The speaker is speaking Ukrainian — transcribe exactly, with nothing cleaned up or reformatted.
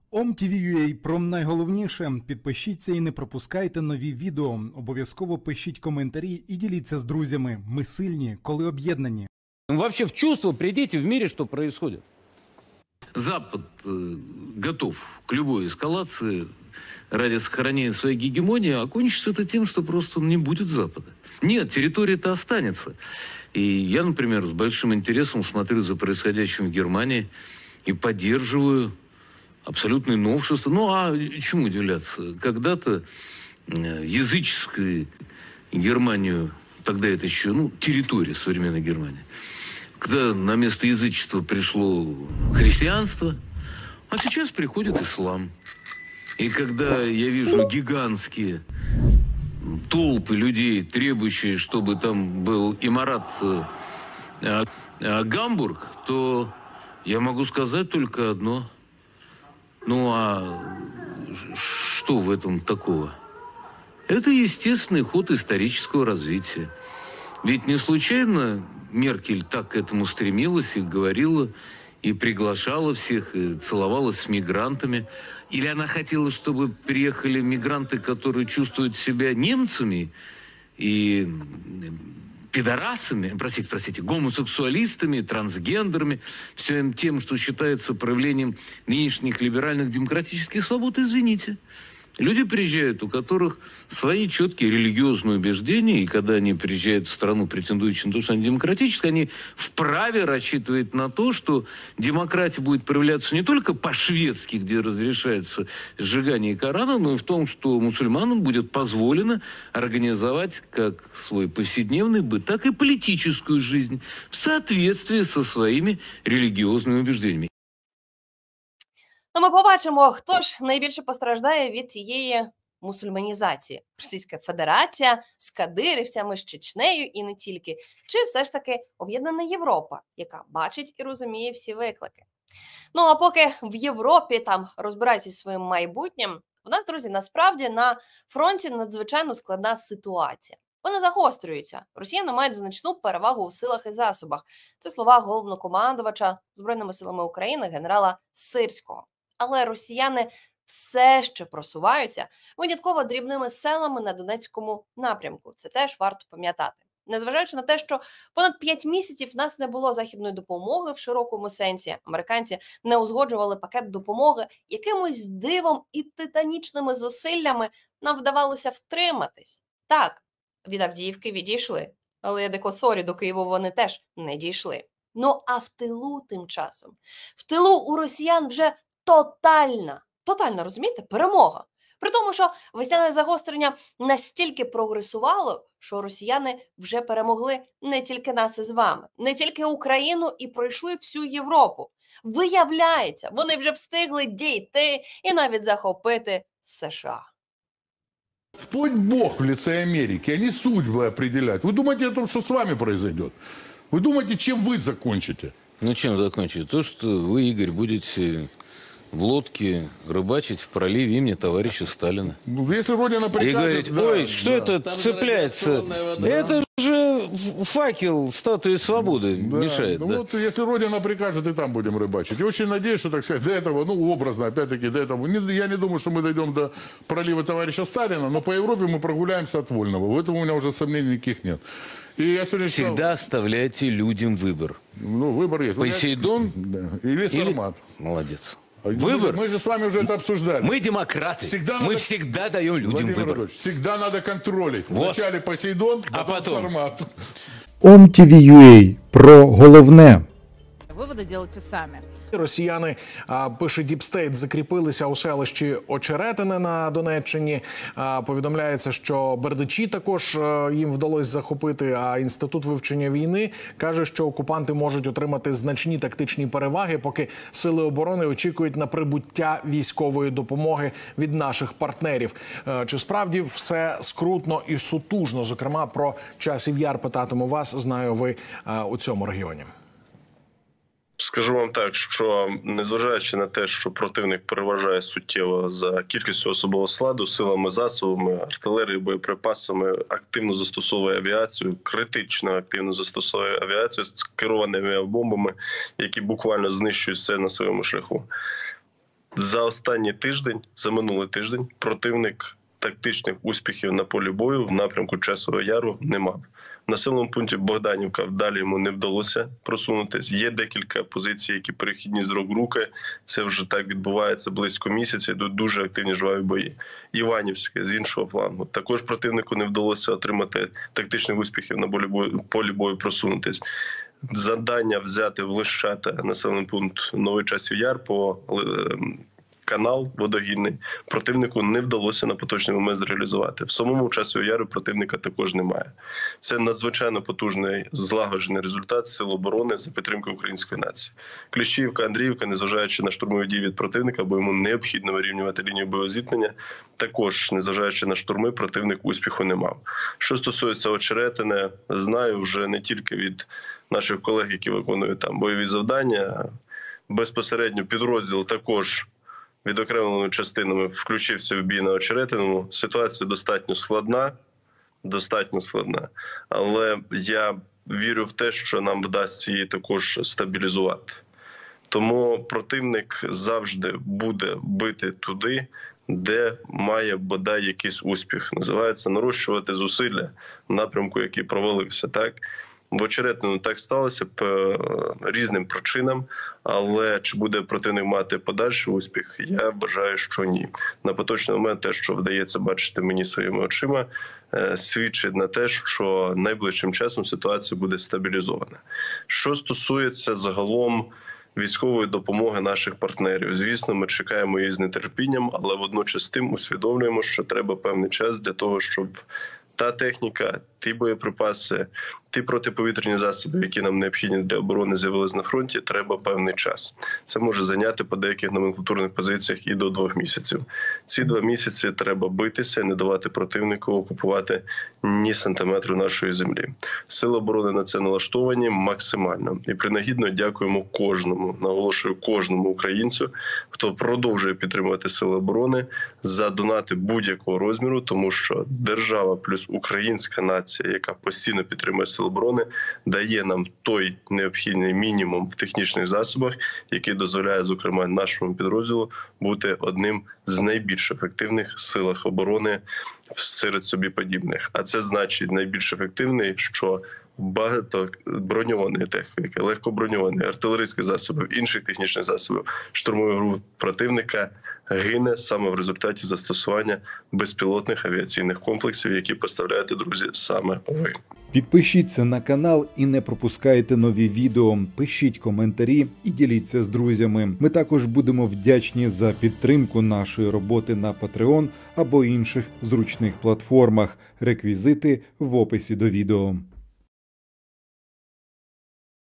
ом.тв.ua про найголовніше. Підпишіться і не пропускайте нові відео. Обов'язково пишіть коментарі і діліться з друзями. Ми сильні, коли об'єднані. Вообще в чувство придите в мире, что происходит. Запад э, готов к любой эскалации ради сохранения своей гегемонии, а кончится это тем, что просто не будет Запада. Нет, территория-то останется. И я, например, с большим интересом смотрю за происходящим в Германии и поддерживаю абсолютные новшества. Ну, а чему удивляться? Когда-то языческую Германию, тогда это еще, ну, территория современной Германии, когда на место язычества пришло христианство, а сейчас приходит ислам. И когда я вижу гигантские толпы людей, требующие, чтобы там был имарат э, э, Гамбург, то я могу сказать только одно. Ну а что в этом такого? Это естественный ход исторического развития. Ведь не случайно Меркель так к этому стремилась и говорила, и приглашала всех, и целовалась с мигрантами. Или она хотела, чтобы приехали мигранты, которые чувствуют себя немцами и пидорасами, простите, простите, гомосексуалистами, трансгендерами, всем тем, что считается проявлением нынешних либеральных демократических свобод, извините. Люди приезжают, у которых свои четкие религиозные убеждения, и когда они приезжают в страну, претендующую на то, что они демократические, они вправе рассчитывать на то, что демократия будет проявляться не только по-шведски, где разрешается сжигание Корана, но и в том, что мусульманам будет позволено организовать как свой повседневный быт, так и политическую жизнь в соответствии со своими религиозными убеждениями. Ну, ми побачимо, хто ж найбільше постраждає від цієї мусульманізації. Російська Федерація з кадирівцями, з Чечнею і не тільки. Чи все ж таки об'єднана Європа, яка бачить і розуміє всі виклики. Ну, а поки в Європі там розбираються зі своїм майбутнім, у нас, друзі, насправді на фронті надзвичайно складна ситуація. Вони загострюються. Росіяни мають значну перевагу у силах і засобах. Це слова головнокомандувача Збройними силами України генерала Сирського. Але росіяни все ще просуваються винятково дрібними селами на Донецькому напрямку. Це теж варто пам'ятати. Незважаючи на те, що понад п'ять місяців в нас не було західної допомоги в широкому сенсі, американці не узгоджували пакет допомоги, якимось дивом і титанічними зусиллями нам вдавалося втриматись. Так, від Авдіївки відійшли, але декосорі до Києва вони теж не дійшли. Ну а в тилу тим часом, в тилу у росіян вже тотальна, тотальна, розумієте, перемога. При тому, що весняне загострення настільки прогресувало, що росіяни вже перемогли не тільки нас із вами, не тільки Україну і пройшли всю Європу. Виявляється, вони вже встигли дійти і навіть захопити США. Вплоть Бог в лице Америки, они судьбы определяют. Вы думаете о том, что с вами произойдет? Вы думаете, чем вы закончите? Ну, чем закончите? То, что вы, Игорь, будете в лодке рыбачить в проливе имени товарища Сталина. Ну, если Родина прикажет... И говорить, да, ой, что да. это цепляется? Это же факел статуи свободы да. мешает. Ну, да. вот, если Родина прикажет, и там будем рыбачить. И очень надеюсь, что, так сказать, до этого, ну, образно, опять-таки, до этого... Не, я не думаю, что мы дойдем до пролива товарища Сталина, но по Европе мы прогуляемся от Вольного. В этом у меня уже сомнений никаких нет. И я сегодня Всегда сказал, оставляйте людям выбор. Ну, выбор есть. Посейдон да. Или Сармат. Или... Молодец. Выбор. Мы же, мы же с вами уже это обсуждали. Мы демократы. Всегда мы надо... всегда даем людям Владимир выбор. Всегда надо контролить. Вот. Вначале Посейдон, а потом Сармат. ом.тв.ua про головне. Виводи делайте самі. Росіяни, пише Діпстейт, закріпилися у селищі Очеретине на Донеччині. Повідомляється, що Бердичі також їм вдалося захопити, а Інститут вивчення війни каже, що окупанти можуть отримати значні тактичні переваги, поки сили оборони очікують на прибуття військової допомоги від наших партнерів. Чи справді все скрутно і сутужно? Зокрема, про Часів Яр питатиму вас, знаю ви у цьому регіоні. Скажу вам так, що незважаючи на те, що противник переважає суттєво за кількістю особового складу, силами, засобами, артилерією, боєприпасами, активно застосовує авіацію, критично активно застосовує авіацію з керованими авіабомбами, які буквально знищують все на своєму шляху. За останній тиждень, за минулий тиждень, противник тактичних успіхів на полі бою в напрямку Часового Яру не мав. В населеному пункті Богданівка далі йому не вдалося просунутися. Є декілька позицій, які перехідні з рук в руки. Це вже так відбувається близько місяця, йдуть дуже активні жваві бої. Іванівське з іншого флангу. Також противнику не вдалося отримати тактичних успіхів на полі бою, полі бою просунутись. Завдання взяти в Лищата населений пункт Новий Часів Яр по канал водогінний противнику не вдалося на поточний момент зреалізувати. В самому Часовому Яру противника також немає. Це надзвичайно потужний злагоджений результат Сил оборони за підтримки української нації. Кліщіївка, Андріївка, незважаючи на штурмові дії від противника, бо йому необхідно вирівнювати лінію боєзіткнення, також, незважаючи на штурми, противник успіху не мав. Що стосується Очеретине, знаю вже не тільки від наших колег, які виконують там бойові завдання, безпосередньо підрозділ також відокремленими частинами включився в бій на Очеретиному. Ситуація достатньо складна, достатньо складна. Але я вірю в те, що нам вдасться її також стабілізувати. Тому противник завжди буде бити туди, де має бодай якийсь успіх. Називається нарощувати зусилля в напрямку, який провалився. Так? В Очеретину так сталося по різним причинам, але чи буде противник мати подальший успіх, я вважаю, що ні. На поточний момент те, що вдається бачити мені своїми очима, свідчить на те, що найближчим часом ситуація буде стабілізована. Що стосується загалом військової допомоги наших партнерів, звісно, ми чекаємо її з нетерпінням, але водночас тим усвідомлюємо, що треба певний час для того, щоб та техніка, ті боєприпаси, ті протиповітряні засоби, які нам необхідні для оборони, з'явились на фронті, треба певний час. Це може зайняти по деяких номенклатурних позиціях і до двох місяців. Ці два місяці треба битися, не давати противнику окупувати ні сантиметру нашої землі. Сили оборони на це налаштовані максимально. І принагідно дякуємо кожному, наголошую кожному українцю, хто продовжує підтримувати Сили оборони за донати будь-якого розміру, тому що держава плюс українська нація, яка постійно підтримує Сили оборони, дає нам той необхідний мінімум в технічних засобах, який дозволяє, зокрема, нашому підрозділу бути одним з найбільш ефективних силах оборони серед собі подібних. А це значить найбільш ефективний, що багато броньованої техніки, легкоброньованої, артилерійських засобів, інших технічних засобів штурмових груп противника гине саме в результаті застосування безпілотних авіаційних комплексів, які поставляєте, друзі, саме ви. Підпишіться на канал і не пропускайте нові відео, пишіть коментарі і діліться з друзями. Ми також будемо вдячні за підтримку нашої роботи на Patreon або інших зручних платформах. Реквізити в описі до відео.